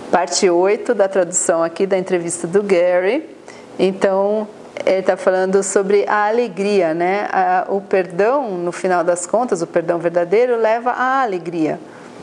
parte 8 da tradução aqui da entrevista do Gary. Então, ele está falando sobre a alegria, né? O perdão, no final das contas, o perdão verdadeiro leva à alegria.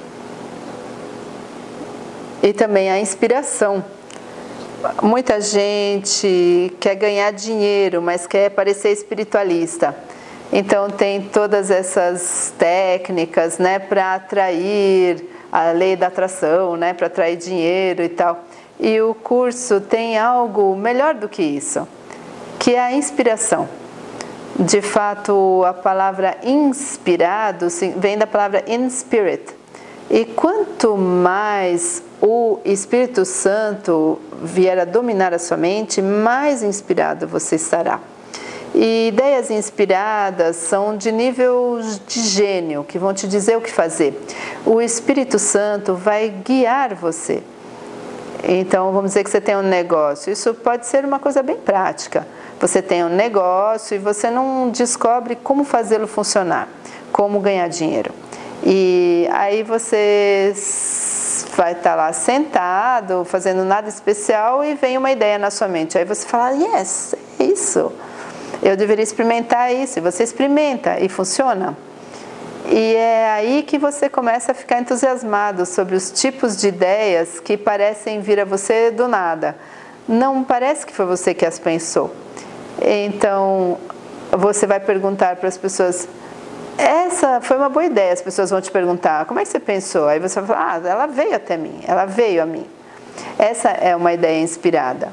E também a inspiração. Muita gente quer ganhar dinheiro, mas quer parecer espiritualista. Então tem todas essas técnicas, né, para atrair a lei da atração, né, para atrair dinheiro e tal. E o curso tem algo melhor do que isso, que é a inspiração. De fato, a palavra inspirado vem da palavra in spirit. E quanto mais o Espírito Santo vier a dominar a sua mente, mais inspirado você estará. E ideias inspiradas são de nível de gênio, que vão te dizer o que fazer. O Espírito Santo vai guiar você. Então, vamos dizer que você tem um negócio. Isso pode ser uma coisa bem prática. Você tem um negócio e você não descobre como fazê-lo funcionar, como ganhar dinheiro. E aí você vai estar lá sentado, fazendo nada especial, e vem uma ideia na sua mente. Aí você fala, yes, é isso. Eu deveria experimentar isso. E você experimenta e funciona. E é aí que você começa a ficar entusiasmado sobre os tipos de ideias que parecem vir a você do nada. Não parece que foi você que as pensou. Então, você vai perguntar para as pessoas, essa foi uma boa ideia. As pessoas vão te perguntar, como é que você pensou? Aí você vai falar, ela veio até mim, ela veio a mim. Essa é uma ideia inspirada.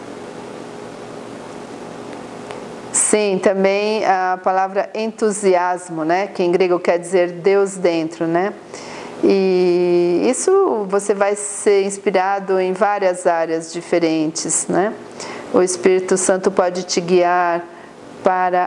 Sim, também a palavra entusiasmo, né, que em grego quer dizer Deus dentro, né? E isso você vai ser inspirado em várias áreas diferentes, né? O Espírito Santo pode te guiar para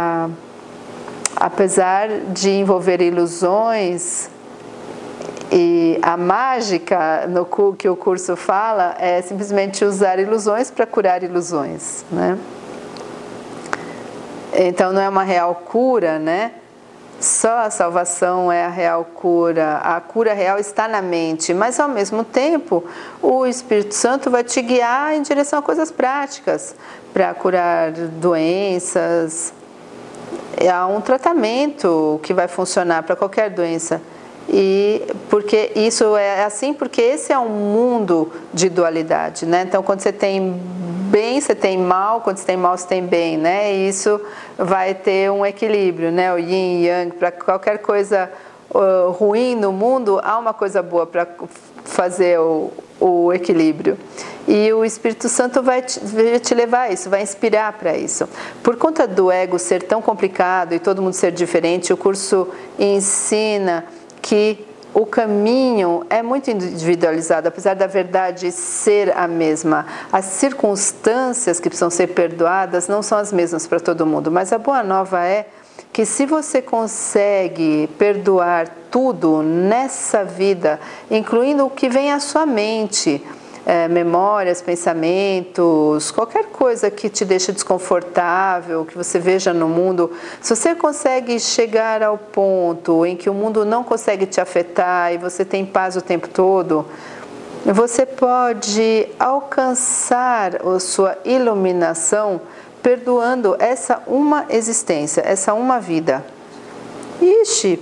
apesar de envolver ilusões, e a mágica que o curso fala é simplesmente usar ilusões para curar ilusões, né? Então não é uma real cura, né? Só a salvação é a real cura. A cura real está na mente, mas ao mesmo tempo o Espírito Santo vai te guiar em direção a coisas práticas para curar doenças. Há um tratamento que vai funcionar para qualquer doença. E porque isso é assim, porque esse é um mundo de dualidade, né? Então quando você tem bem, você tem mal, quando você tem mal, você tem bem, né? E isso vai ter um equilíbrio, né? O yin e yang, para qualquer coisa ruim no mundo, há uma coisa boa para fazer o equilíbrio. E o Espírito Santo vai te levar a isso, vai inspirar para isso. Por conta do ego ser tão complicado e todo mundo ser diferente, o curso ensina que o caminho é muito individualizado, apesar da verdade ser a mesma. As circunstâncias que precisam ser perdoadas não são as mesmas para todo mundo, mas a boa nova é que se você consegue perdoar tudo nessa vida, incluindo o que vem à sua mente, memórias, pensamentos, qualquer coisa que te deixa desconfortável, que você veja no mundo, se você consegue chegar ao ponto em que o mundo não consegue te afetar e você tem paz o tempo todo, você pode alcançar a sua iluminação perdoando essa uma existência, essa uma vida. Ixi,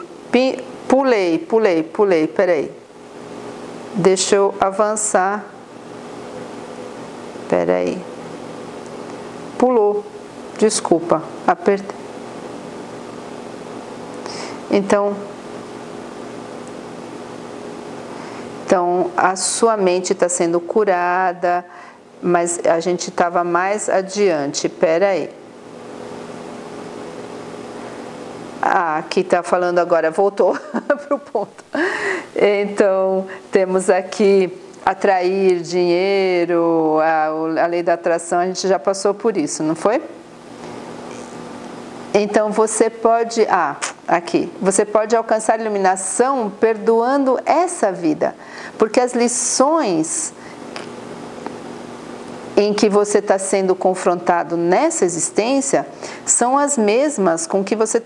pulei, peraí. Deixa eu avançar. Peraí. Pulou. Desculpa, apertei. Então, a sua mente está sendo curada, mas a gente estava mais adiante. Peraí. Aqui está falando agora, voltou para o ponto. Então, temos aqui atrair dinheiro, a lei da atração, a gente já passou por isso, não foi? Então você pode, aqui, você pode alcançar iluminação perdoando essa vida, porque as lições em que você está sendo confrontado nessa existência são as mesmas com que você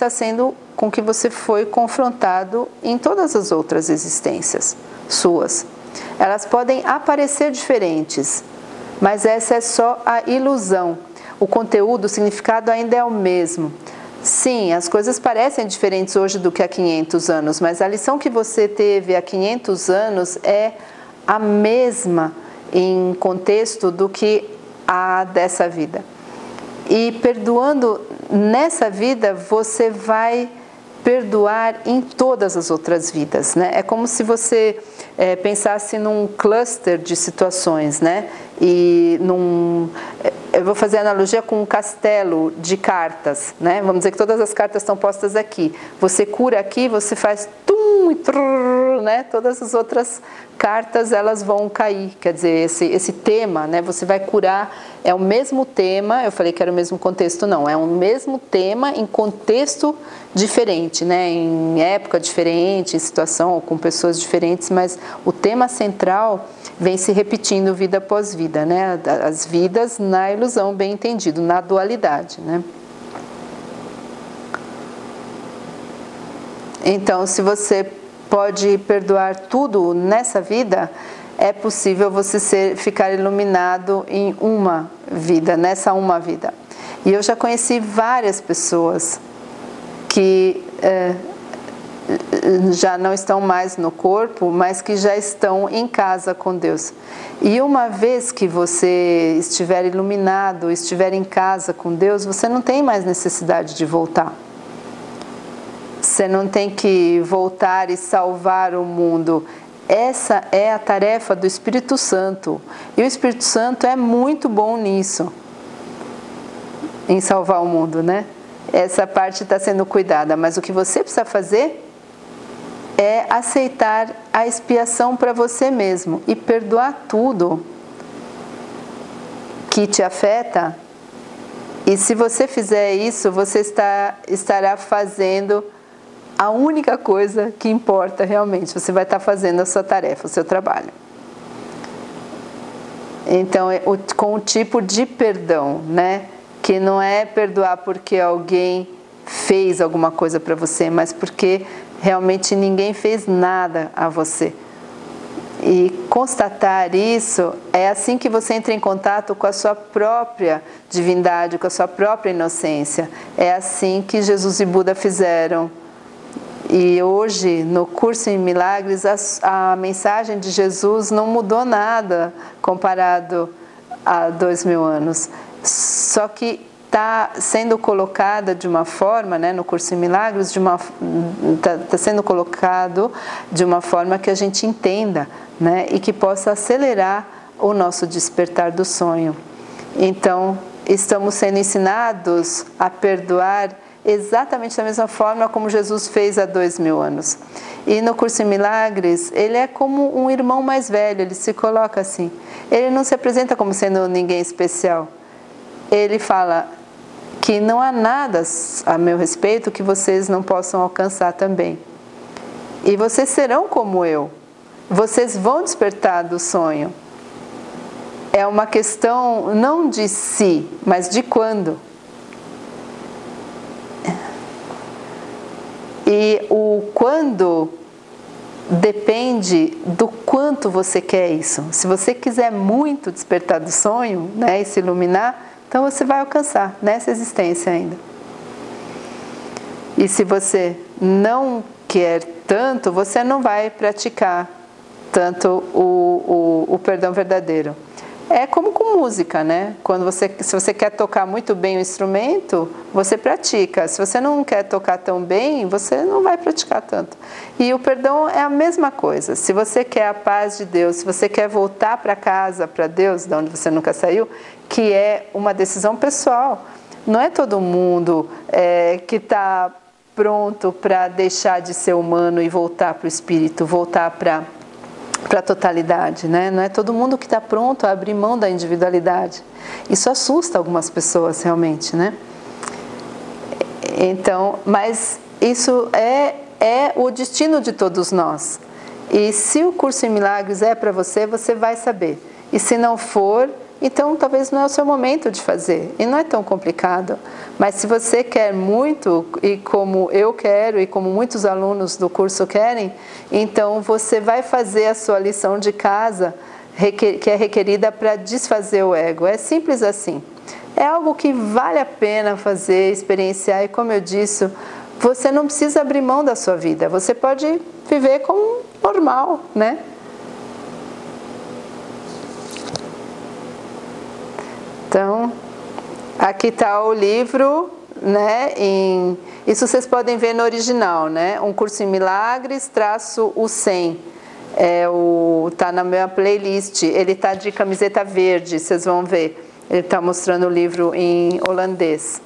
foi confrontado em todas as outras existências suas. Elas podem aparecer diferentes, mas essa é só a ilusão. O conteúdo, o significado ainda é o mesmo. Sim, as coisas parecem diferentes hoje do que há 500 anos, mas a lição que você teve há 500 anos é a mesma em contexto do que a dessa vida. E perdoando nessa vida, você vai perdoar em todas as outras vidas, né? É como se você pensasse num cluster de situações, né? E eu vou fazer analogia com um castelo de cartas, né? Vamos dizer que todas as cartas estão postas aqui. Você cura aqui, você faz tum e trrr, né? Todas as outras cartas elas vão cair. Quer dizer, esse tema, né? Você vai curar, é o mesmo tema. Eu falei que era o mesmo contexto, não. É o mesmo tema em contexto diferente, né? Em época diferente, em situação com pessoas diferentes, mas o tema central vem se repetindo vida após vida, né? As vidas na ilusão, bem entendido, na dualidade, né? Então, se você pode perdoar tudo nessa vida, é possível você ficar iluminado em uma vida, nessa uma vida. E eu já conheci várias pessoas que já não estão mais no corpo, mas que já estão em casa com Deus. E uma vez que você estiver iluminado, estiver em casa com Deus, você não tem mais necessidade de voltar. Você não tem que voltar e salvar o mundo. Essa é a tarefa do Espírito Santo. E o Espírito Santo é muito bom nisso, em salvar o mundo, né? Essa parte está sendo cuidada, mas o que você precisa fazer é aceitar a expiação para você mesmo e perdoar tudo que te afeta. E se você fizer isso, você estará fazendo a única coisa que importa realmente. Você vai estar fazendo a sua tarefa, o seu trabalho. Então, com o tipo de perdão, né? Que não é perdoar porque alguém fez alguma coisa para você, mas porque realmente ninguém fez nada a você. E constatar isso, é assim que você entra em contato com a sua própria divindade, com a sua própria inocência. É assim que Jesus e Buda fizeram. E hoje, no curso em Milagres, a mensagem de Jesus não mudou nada comparado a 2000 anos. Só que está sendo colocada de uma forma, né, no curso em Milagres, está sendo colocado de uma forma que a gente entenda, né, e que possa acelerar o nosso despertar do sonho. Então, estamos sendo ensinados a perdoar exatamente da mesma forma como Jesus fez há 2000 anos. E no curso em Milagres, ele é como um irmão mais velho, ele se coloca assim. Ele não se apresenta como sendo ninguém especial. Ele fala que não há nada a meu respeito que vocês não possam alcançar também. E vocês serão como eu. Vocês vão despertar do sonho. É uma questão não de se, mas de quando. E o quando depende do quanto você quer isso. Se você quiser muito despertar do sonho, né, e se iluminar, então você vai alcançar nessa existência ainda. E se você não quer tanto, você não vai praticar tanto o perdão verdadeiro. É como com música, né? Se você quer tocar muito bem o instrumento, você pratica. Se você não quer tocar tão bem, você não vai praticar tanto. E o perdão é a mesma coisa. Se você quer a paz de Deus, se você quer voltar para casa, para Deus, de onde você nunca saiu, que é uma decisão pessoal. Não é todo mundo que está pronto para deixar de ser humano e voltar para o espírito, voltar para a totalidade, né? Não é todo mundo que está pronto a abrir mão da individualidade. Isso assusta algumas pessoas realmente, né? Então, mas isso é o destino de todos nós. E se o curso em Milagres é para você, você vai saber. E se não for, então talvez não é o seu momento de fazer, e não é tão complicado. Mas se você quer muito, e como eu quero, e como muitos alunos do curso querem, então você vai fazer a sua lição de casa, que é requerida para desfazer o ego. É simples assim. É algo que vale a pena fazer, experienciar, e como eu disse, você não precisa abrir mão da sua vida, você pode viver como normal, né? Então, aqui está o livro, né? Isso vocês podem ver no original, né? Um Curso em Milagres, o 100. Tá na minha playlist. Ele tá de camiseta verde, vocês vão ver. Ele está mostrando o livro em holandês.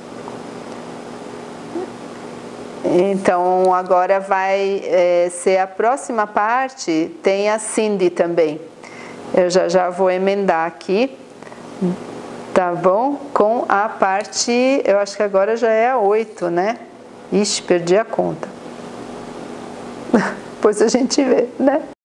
Então, agora vai ser a próxima parte, tem a Cindy também. Eu já vou emendar aqui. Tá bom? Com a parte, eu acho que agora já é a 8, né? Ixi, perdi a conta. Depois a gente vê, né?